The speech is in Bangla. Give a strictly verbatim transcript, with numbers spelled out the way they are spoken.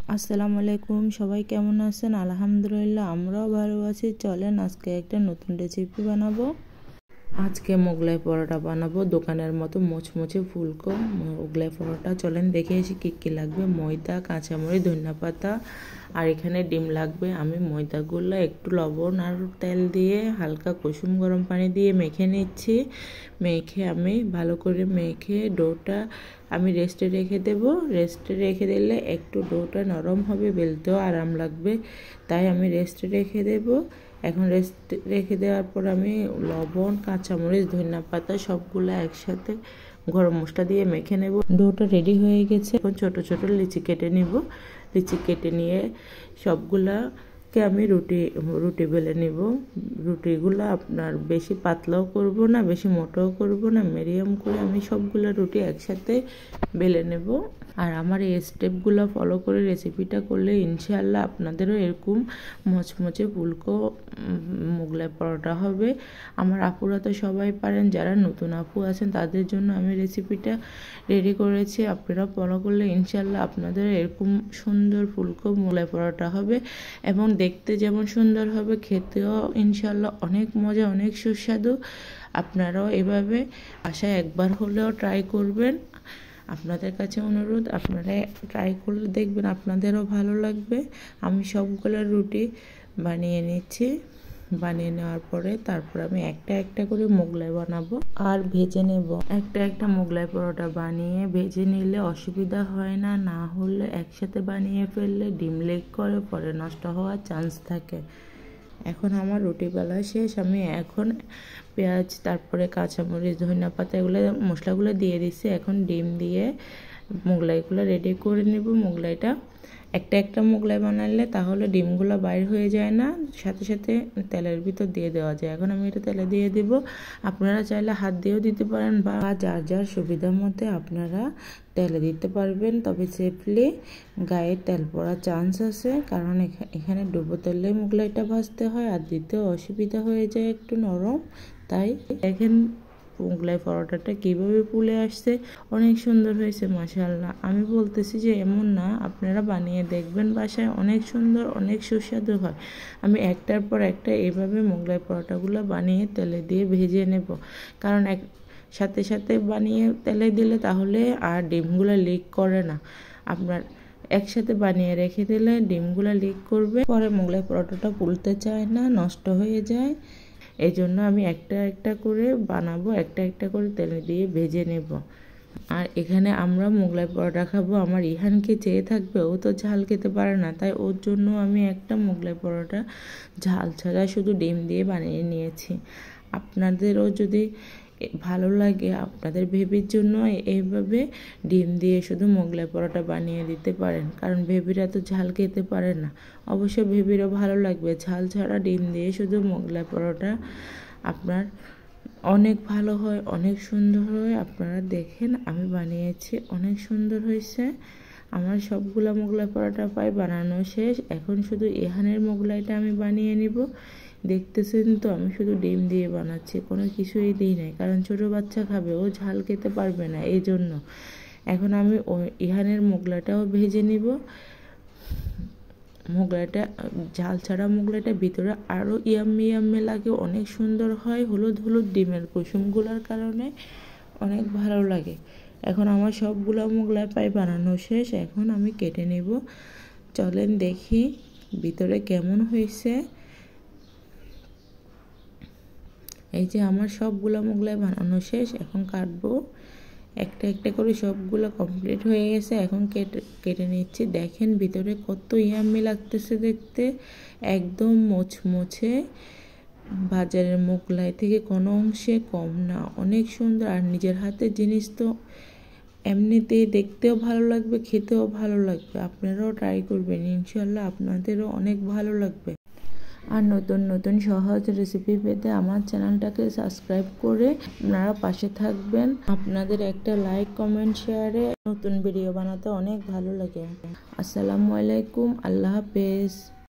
আসসালামু আলাইকুম, সবাই কেমন আছেন? আলহামদুলিল্লাহ আমরাও ভালো আছি। চলেন আজকে একটা নতুন রেসিপি বানাবো। আজকে মোগলাই পরোটা বানাবো, দোকানের মতো মুচমুচে ফুলকো মোগলাই পরোটা। চলেন দেখে এসে কী কী লাগবে। ময়দা, কাঁচামরিচ, ধনিয়া পাতা আর এখানে ডিম লাগবে। আমি ময়দাগুলো একটু লবণ আর তেল দিয়ে হালকা কুসুম গরম পানি দিয়ে মেখে নিচ্ছি। মেখে আমি ভালো করে মেখে ডোটা আমি রেস্টে রেখে দেব। রেস্টে রেখে দিলে একটু ডোটা নরম হবে, বেলতেও আরাম লাগবে, তাই আমি রেস্টে রেখে দেব। এখন রেস্ট রেখে দেওয়ার পর আমি লবণ, কাঁচামরিচ, ধনিয়া পাতা সবগুলো একসাথে গরম মশলা দিয়ে মেখে নেব। ডোটা রেডি হয়ে গেছে। এখন ছোটো ছোটো লিচি কেটে নিব। লিচি কেটে নিয়ে সবগুলাকে আমি রুটি রুটি বেলে নিব। রুটিগুলো আপনার বেশি পাতলাও করব না, বেশি মোটাও করব না, মিডিয়াম করে আমি সবগুলো রুটি একসাথে বেলে নেব। আর আমার এই স্টেপগুলো ফলো করে রেসিপিটা করলে ইনশাআল্লাহ আপনাদেরও এরকম মচমচে ফুলকো মোগলাই পরোটা হবে। আমার আপুরা তো সবাই পারেন, যারা নতুন আপু আছেন তাদের জন্য আমি রেসিপিটা রেডি করেছি। আপনারা ফলো করলে ইনশাআল্লাহ আপনাদের এরকম সুন্দর ফুলকো মোগলাই পরোটা হবে এবং দেখতে যেমন সুন্দর হবে, খেতেও ইনশাআল্লাহ অনেক মজা, অনেক সুস্বাদু। আপনারাও এভাবে বাসায় একবার হলেও ট্রাই করবেন। আপনাদের কাছে অনুরোধ, আপনারা ট্রাই করলে দেখবেন আপনাদেরও ভালো লাগবে। আমি সবগুলো রুটি বানিয়ে নিচ্ছি। বানিয়ে নেওয়ার পরে তারপর আমি একটা একটা করে মোগলাই বানাবো আর ভেজে নেব। একটা একটা মোগলাই পরোটা বানিয়ে ভেজে নিলে অসুবিধা হয় না, না হলে একসাথে বানিয়ে ফেললে ডিম লেগ করে, পরে নষ্ট হওয়ার চান্স থাকে। এখন আমার রুটি বেলা শেষ। আমি এখন পেঁয়াজ, তারপরে কাঁচামরিচ, ধনিয়া পাতা এগুলো মশলাগুলো দিয়ে দিচ্ছি। এখন ডিম দিয়ে মোগলাইগুলো রেডি করে নেব। মোগলাইটা একটা একটা মোগলাই বানালে তাহলে ডিমগুলো বাইর হয়ে যায় না, সাথে সাথে তেলের ভিতর দিয়ে দেওয়া যায়। এখন আমি এটা তেলে দিয়ে দিব। আপনারা চাইলে হাত দিয়েও দিতে পারেন বা যার যার সুবিধা মতে আপনারা তেলে দিতে পারবেন, তবে সেফলি গায়ে তেল পড়ার চান্স আছে, কারণ এখানে ডুবো তেলে মোগলাইটা ভাজতে হয় আর দিতেও অসুবিধা হয়ে যায়, একটু নরম। তাই দেখেন মোগলাই পরোটাটা কীভাবে ফুলে আসছে, অনেক সুন্দর হয়েছে মাশাআল্লাহ। আমি বলতেছি যে এমন না, আপনারা বানিয়ে দেখবেন বাসায়, অনেক সুন্দর, অনেক সুস্বাদু হয়। আমি একটার পর একটা এইভাবে মোগলাই পরোটাগুলো বানিয়ে তেলে দিয়ে ভেজে নেব, কারণ এক সাথে সাথে বানিয়ে তেলে দিলে তাহলে আর ডিমগুলো লিক করে না। আপনার একসাথে বানিয়ে রেখে দিলে ডিমগুলো লিক করবে, পরে মোগলাই পরোটাটা ফুলতে চায় না, নষ্ট হয়ে যায়। এই জন্য আমি একটা একটা করে বানাবো, একটা একটা করে তেলে দিয়ে ভেজে নেব। আর এখানে আমরা মোগলাই পরোটা খাবো। আমার ইহানকে চেয়ে থাকবে, ও তো ঝাল খেতে পারে না, তাই ওর জন্য আমি একটা মোগলাই পরোটা ঝাল ছাড়া শুধু ডিম দিয়ে বানিয়ে নিয়েছি। আপনাদেরও যদি ভালো লাগে, আপনাদের বেবির জন্য এইভাবে ডিম দিয়ে শুধু মোগলাই পরোটা বানিয়ে দিতে পারেন, কারণ বেবিরা তো ঝাল খেতে পারে না। অবশ্য বেবিরও ভালো লাগবে ঝাল ছাড়া ডিম দিয়ে শুধু মোগলাই পরোটা। আপনার অনেক ভালো হয়, অনেক সুন্দর হয়। আপনারা দেখেন আমি বানিয়েছি, অনেক সুন্দর হয়েছে। আমার সবগুলা মোগলাই পরোটা প্রায় বানানো শেষ। এখন শুধু এহানের মোগলাইটা আমি বানিয়ে নিব। দেখতেছেন তো আমি শুধু ডিম দিয়ে বানাচ্ছি, কোনো কিছুই দিই নাই, কারণ ছোটো বাচ্চা খাবে, ও ঝাল খেতে পারবে না, এই জন্য। এখন আমি ওই ইহানের মোগলাটাও ভেজে নিব। মোগলাইটা ঝাল ছাড়া মোগলাইটা ভিতরে আরও ইয়াম্মি ইয়াম্মি লাগে, অনেক সুন্দর হয়, হলুদ হলুদ ডিমের কুসুমগুলোর কারণে অনেক ভালো লাগে। এখন আমার সবগুলো মোগলাই প্রায় বানানো শেষ। এখন আমি কেটে নেব। চলেন দেখি ভিতরে কেমন হয়েছে। এই যে আমার সবগুলো মোগলাই বানানো শেষ, এখন কাটবো। একটা একটা করে সবগুলো কমপ্লিট হয়ে গেছে। এখন কেটে কেটে নিচ্ছি। দেখেন ভিতরে কত ইয়াম্মি লাগতেছে দেখতে, একদম মোচমোচে, বাজারের মোগলাই থেকে কোনো অংশে কম না, অনেক সুন্দর। আর নিজের হাতের জিনিস তো এমনিতেই দেখতেও ভালো লাগবে, খেতেও ভালো লাগবে। আপনারাও ট্রাই করবেন, ইনশাআল্লাহ আপনাদেরও অনেক ভালো লাগবে। আর নতুন নতুন সহজ রেসিপি পেতে আমার চ্যানেলটাকে সাবস্ক্রাইব করে আপনারা পাশে থাকবেন। আপনাদের একটা লাইক, কমেন্ট, শেয়ারে নতুন ভিডিও বানাতে অনেক ভালো লাগে। আসসালামু আলাইকুম, আল্লাহ হাফেজ।